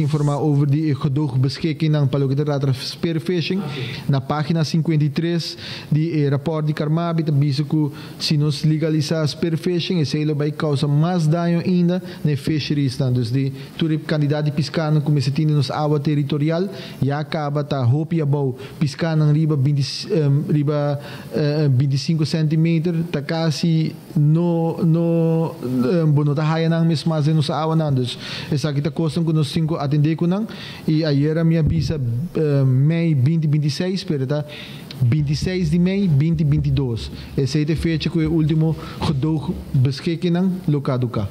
informar over die gedoogbeschikking ng Palogiterator Spearfishing. Na página 53, die rapport de Carmabi, te biso se nos legalizar spearfishing, esse ele vai causar mais dano ainda na fisheries. Dus die turip candidato de pescar no começo de nos água territorial, e acaba tá hopi abau pescar ng riba 25 cm, tá quase no bono tá haya nang mesmo mas nos água não. Dus essa aqui tá costum com nos 5 atender com não, e aí era minha visa Mei 2026, pero tá 26 de Mei 2022. Essa é a fecha que o último gedoog beschikking ng Lokaduka.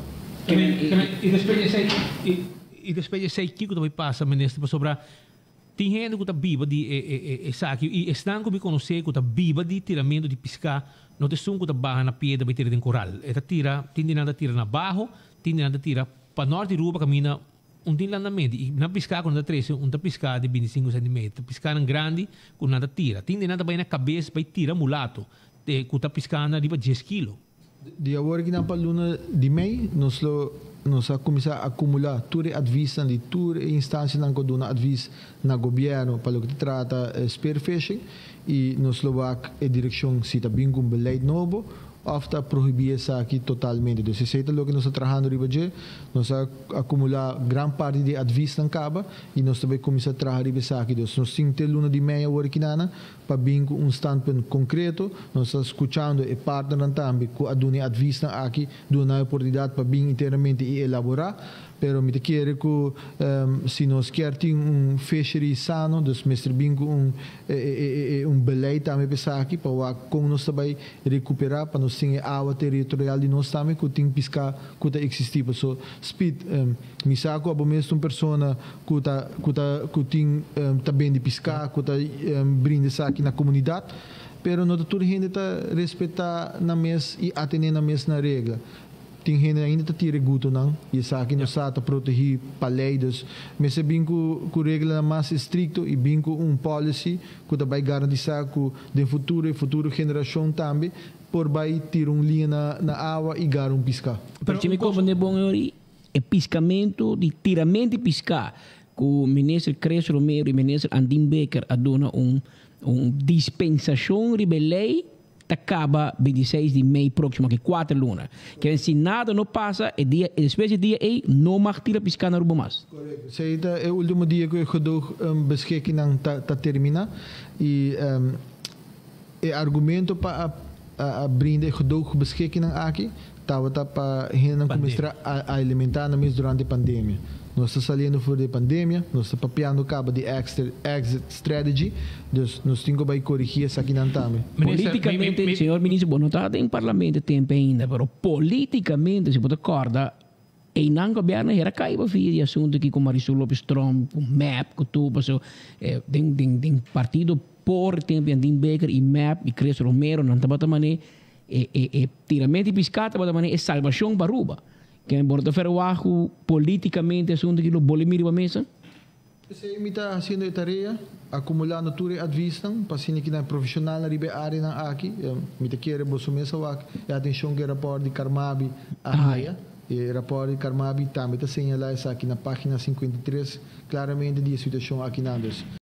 E depois sei que também passa ministro sobre tem gente que está viva de saque e estão como conhecer que está viva de tiramento de pescar não tem som que está barra na pedra para tirar em coral esta tira tem nada tira na barro tem nada tira para norte de rua camina tem lá na mente e na pescar quando está 13 tá pescar de 25 cm pescar em grande com nada tira tem nada bem na cabeça para tirar mulato que está pescar na riba 10 kg. De agora que na paluna de Mei nós começar a acumular tudo advies de toda instância não que advies na governo para o que trata spearfishing e nós vamos a direção se está bem com beleid novo ou está proibir isso aqui totalmente. Então, se é o que nós estamos trabalhando riba nós acumular grande parte de advies na caba e nós também começar a trabalhar riba aqui. Então, nós temos luna de meia hora que nana para bem com standpoint concreto, nós estamos escutando e partner também com a dona advies na aqui, dona oportunidade para bem inteiramente e elaborar. Pero me te quero que se nós quer ter fishery sano, dus mestre bem com beleid também pensar aqui para como nós também recuperar para nós ter água territorial de nós também que tem pescar que está existindo. So speed me saco a mesmo pessoa que tem também de pescar que está brinda aqui na comunidade, pero não toda gente está respeitar na mes e atender na mes na regra. Tem gente ainda que tira guto não e isso aqui não está proteger paleidos, mas é bem com regra mais estricto e bem com policy que vai garantir que de futuro geração também por vai ter linha na água e gar pescar. Pero me como de bom é pescamento de tiramento de pescar que o ministro Cresce Romero e o ministro Andim Becker aduna dispensação de lei acaba 26 de Mei próximo, que 4 lunas. Que se nada não passa, depois do dia aí, não mais tira pescar na rua mais. Correto. Esse é o último dia que eu gedoog beschikking está termina e o argumento para brindar gedoog beschikking aqui estava para não começar a alimentar na durante a pandemia. Nós estamos saindo fora da pandemia, nós estamos papiando cabo de exit strategy, dus nós temos que corrigir isso aqui não também. Politicamente, senhor ministro, não está em parlamento tempo ainda, mas politicamente, se você acorda, e não governo era caído de assunto que com Marisol Lopes Trump, com MAP, com tudo, tem partido por tempo Andim Becker e MAP e Cresce Romero, não está maneira tiramento de piscata, é salvação para Aruba. Que é importante fazer politicamente assunto que o bolimir a mesa. Você está fazendo a tarefa, acumulando tudo advisão, para que na profissional na riba área na aqui, me quero você mesa a atenção que rapport de Carmabi a Haia, e rapport de Carmabi também está assinalado aqui na página 53, claramente de situação aqui na dos.